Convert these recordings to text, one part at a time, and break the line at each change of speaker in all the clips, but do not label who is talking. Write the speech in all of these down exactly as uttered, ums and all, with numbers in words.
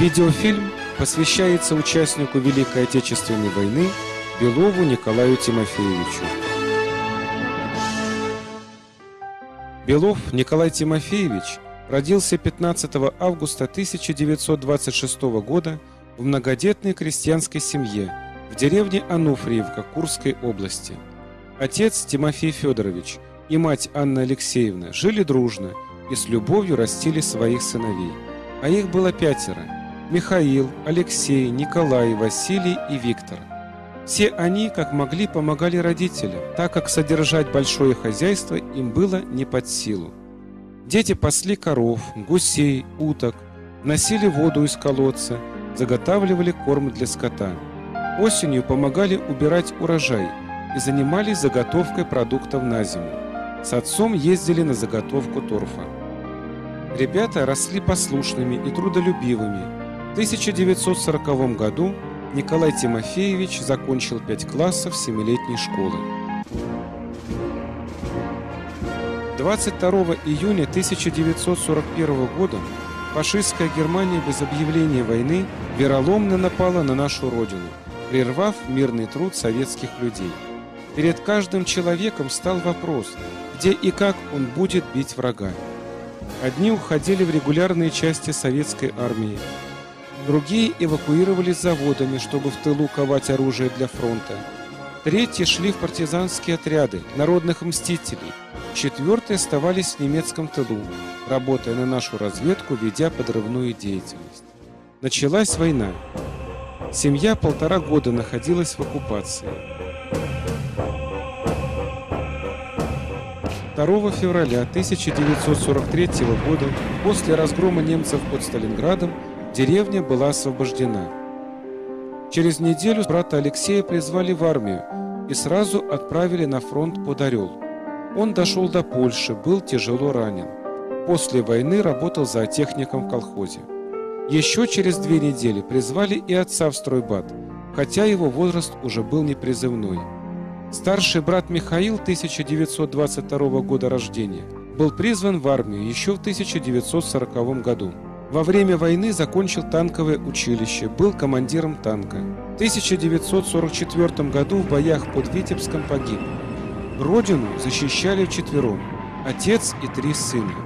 Видеофильм посвящается участнику Великой Отечественной войны Белову Николаю Тимофеевичу. Белов Николай Тимофеевич родился пятнадцатого августа тысяча девятьсот двадцать шестого года в многодетной крестьянской семье в деревне Ануфриевка Курской области. Отец Тимофей Федорович и мать Анна Алексеевна жили дружно и с любовью растили своих сыновей. А их было пятеро: Михаил, Алексей, Николай, Василий и Виктор. Все они, как могли, помогали родителям, так как содержать большое хозяйство им было не под силу. Дети пасли коров, гусей, уток, носили воду из колодца, заготавливали корм для скота. Осенью помогали убирать урожай и занимались заготовкой продуктов на зиму. С отцом ездили на заготовку торфа. Ребята росли послушными и трудолюбивыми. В тысяча девятьсот сороковом году Николай Тимофеевич закончил пять классов семилетней школы. двадцать второго июня тысяча девятьсот сорок первого года фашистская Германия без объявления войны вероломно напала на нашу родину, прервав мирный труд советских людей. Перед каждым человеком стал вопрос, где и как он будет бить врага. Одни уходили в регулярные части советской армии, другие эвакуировались заводами, чтобы в тылу ковать оружие для фронта. Третьи шли в партизанские отряды народных мстителей. Четвертые оставались в немецком тылу, работая на нашу разведку, ведя подрывную деятельность. Началась война. Семья полтора года находилась в оккупации. второго февраля тысяча девятьсот сорок третьего года, после разгрома немцев под Сталинградом, деревня была освобождена. Через неделю брата Алексея призвали в армию и сразу отправили на фронт под Орел. Он дошел до Польши, был тяжело ранен. После войны работал зоотехником в колхозе. Еще через две недели призвали и отца в стройбат, хотя его возраст уже был непризывной. Старший брат Михаил, тысяча девятьсот двадцать второго года рождения, был призван в армию еще в тысяча девятьсот сороковом году. Во время войны закончил танковое училище, был командиром танка. В тысяча девятьсот сорок четвёртом году в боях под Витебском погиб. Родину защищали вчетвером – отец и три сына.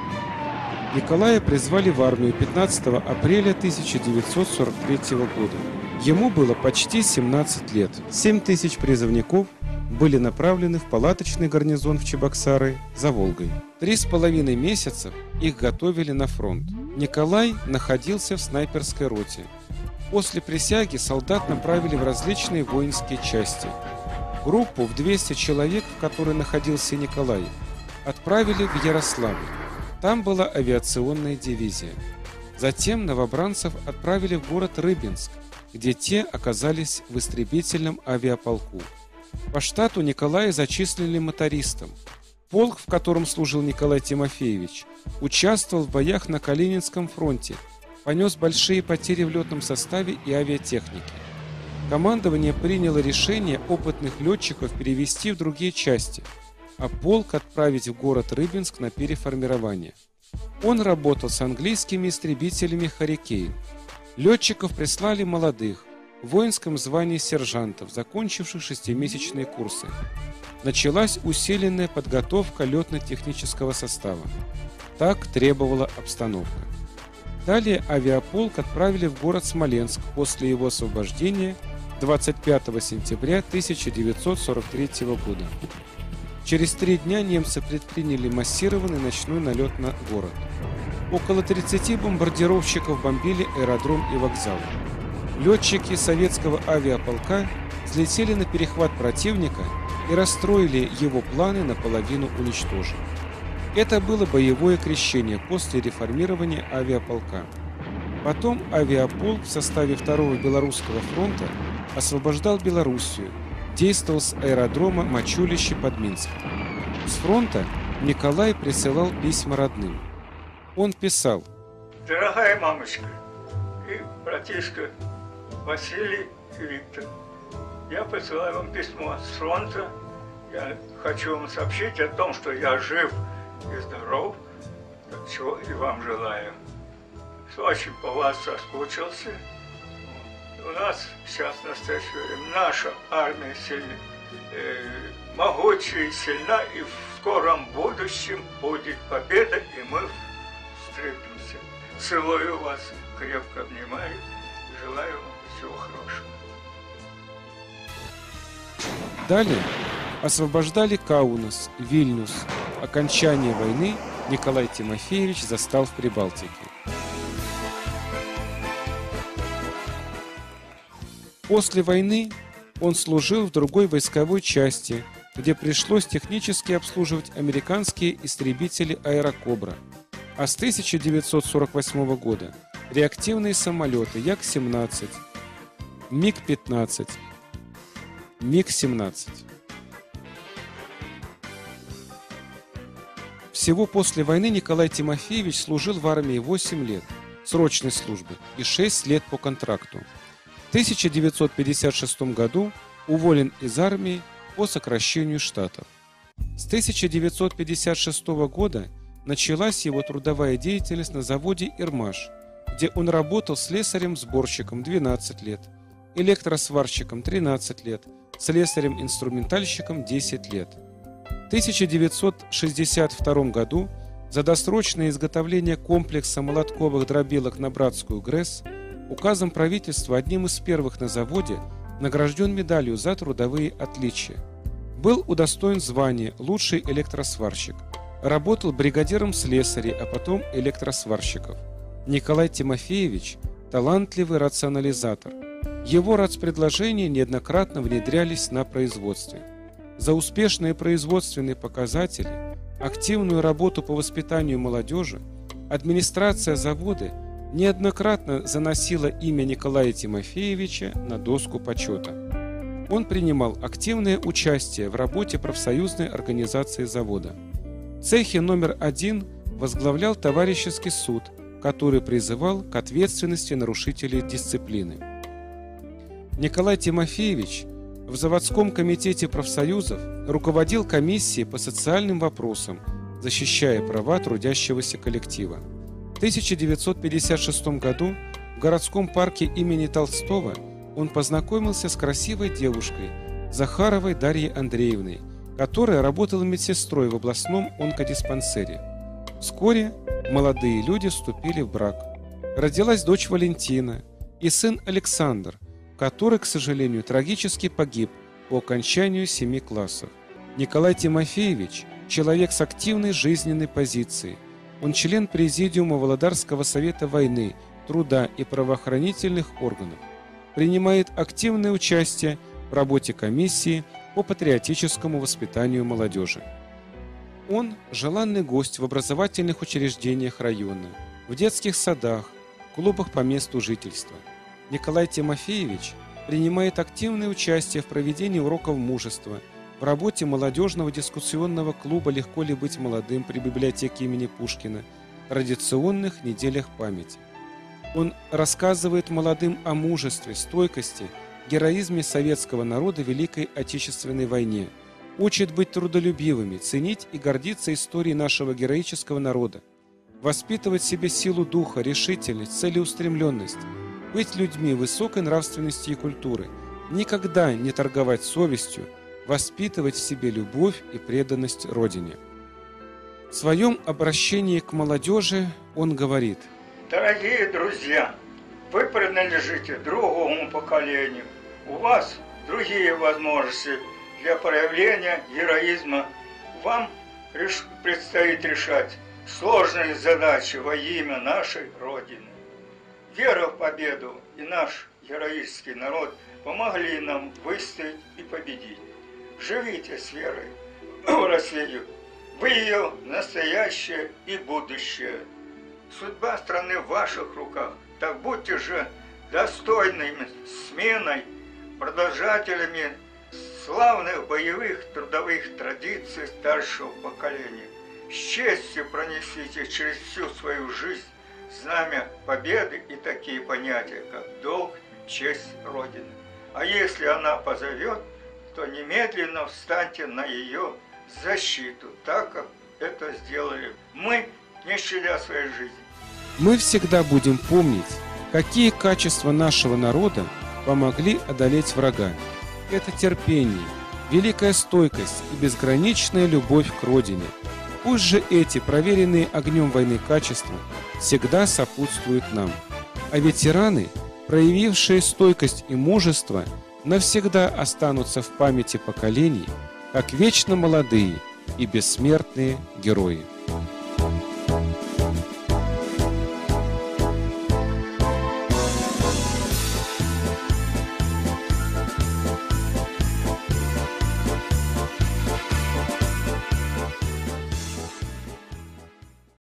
Николая призвали в армию пятнадцатого апреля тысяча девятьсот сорок третьего года. Ему было почти семнадцать лет. семь тысяч призывников были направлены в палаточный гарнизон в Чебоксары за Волгой. Три с половиной месяца их готовили на фронт. Николай находился в снайперской роте. После присяги солдат направили в различные воинские части. Группу в двести человек, в которой находился Николай, отправили в Ярославль. Там была авиационная дивизия. Затем новобранцев отправили в город Рыбинск, где те оказались в истребительном авиаполку. По штату Николая зачислили мотористом. Полк, в котором служил Николай Тимофеевич, участвовал в боях на Калининском фронте, понес большие потери в летном составе и авиатехнике. Командование приняло решение опытных летчиков перевести в другие части, а полк отправить в город Рыбинск на переформирование. Он работал с английскими истребителями «Харрикейн». Летчиков прислали молодых, в воинском звании сержантов, закончивших шестимесячные курсы. Началась усиленная подготовка летно-технического состава. Так требовала обстановка. Далее авиаполк отправили в город Смоленск после его освобождения двадцать пятого сентября тысяча девятьсот сорок третьего года. Через три дня немцы предприняли массированный ночной налет на город. Около тридцати бомбардировщиков бомбили аэродром и вокзал. Летчики советского авиаполка взлетели на перехват противника и расстроили его планы, наполовину уничтожив. Это было боевое крещение после реформирования авиаполка. Потом авиаполк в составе второго Белорусского фронта освобождал Белоруссию, действовал с аэродрома Мачулище под Минском. С фронта Николай присылал письма родным. Он писал:
«Дорогая мамочка и братишка Василий и Виктор, я посылаю вам письмо с фронта. Я хочу вам сообщить о том, что я жив и здоров, чего и вам желаю. очень по вас соскучился. У нас сейчас в настоящее время наша армия сильна, э, могучая и сильна, и в скором будущем будет победа, и мы встретимся. Целую вас, крепко обнимаю, желаю вам всего хорошего.
Далее освобождали Каунас, Вильнюс. Окончание войны Николай Тимофеевич застал в Прибалтике. После войны он служил в другой войсковой части, где пришлось технически обслуживать американские истребители «Аэрокобра», а с тысяча девятьсот сорок восьмого года реактивные самолеты Як семнадцать, Миг пятнадцать, Миг семнадцать. Всего после войны Николай Тимофеевич служил в армии восемь лет срочной службы и шесть лет по контракту. В тысяча девятьсот пятьдесят шестом году уволен из армии по сокращению штатов. С тысяча девятьсот пятьдесят шестого года началась его трудовая деятельность на заводе «Ирмаш», где он работал слесарем-сборщиком двенадцать лет, электросварщиком тринадцать лет, слесарем-инструментальщиком десять лет. В тысяча девятьсот шестьдесят втором году за досрочное изготовление комплекса молотковых дробилок на Братскую ГРЭС указом правительства одним из первых на заводе награжден медалью за трудовые отличия. Был удостоен звания «Лучший электросварщик». Работал бригадиром слесарей, а потом электросварщиков. Николай Тимофеевич – талантливый рационализатор. Его рацпредложения неоднократно внедрялись на производстве. За успешные производственные показатели, активную работу по воспитанию молодежи, администрация завода неоднократно заносила имя Николая Тимофеевича на доску почета. Он принимал активное участие в работе профсоюзной организации завода. В цехе номер один возглавлял товарищеский суд, который призывал к ответственности нарушителей дисциплины. Николай Тимофеевич в заводском комитете профсоюзов руководил комиссией по социальным вопросам, защищая права трудящегося коллектива. В тысяча девятьсот пятьдесят шестом году в городском парке имени Толстого он познакомился с красивой девушкой Захаровой Дарьей Андреевной, которая работала медсестрой в областном онкодиспансере. Вскоре молодые люди вступили в брак. Родилась дочь Валентина и сын Александр, который, к сожалению, трагически погиб по окончанию семи классов. Николай Тимофеевич – человек с активной жизненной позицией. Он член Президиума Володарского совета войны, труда и правоохранительных органов. Принимает активное участие в работе комиссии по патриотическому воспитанию молодежи. Он – желанный гость в образовательных учреждениях района, в детских садах, клубах по месту жительства. Николай Тимофеевич принимает активное участие в проведении уроков мужества, в работе молодежного дискуссионного клуба «Легко ли быть молодым» при библиотеке имени Пушкина, традиционных неделях памяти. Он рассказывает молодым о мужестве, стойкости, героизме советского народа в Великой Отечественной войне, учит быть трудолюбивыми, ценить и гордиться историей нашего героического народа, воспитывать в себе силу духа, решительность, целеустремленность, быть людьми высокой нравственности и культуры, никогда не торговать совестью, воспитывать в себе любовь и преданность Родине. В своем обращении к молодежи он говорит:
«Дорогие друзья, вы принадлежите другому поколению. У вас другие возможности для проявления героизма. Вам реш... предстоит решать сложные задачи во имя нашей Родины. Вера в победу и наш героический народ помогли нам выстоять и победить. Живите с верой в Россию. Вы ее настоящее и будущее. Судьба страны в ваших руках. Так будьте же достойными сменой, продолжателями славных боевых трудовых традиций старшего поколения. С честью пронесите через всю свою жизнь знамя победы и такие понятия, как долг, честь Родины. А если она позовет, то немедленно встаньте на ее защиту, так как это сделали мы, не щадя своей жизни.
Мы всегда будем помнить, какие качества нашего народа помогли одолеть врага. Это терпение, великая стойкость и безграничная любовь к родине. Пусть же эти проверенные огнем войны качества всегда сопутствуют нам. А ветераны, проявившие стойкость и мужество, навсегда останутся в памяти поколений, как вечно молодые и бессмертные герои.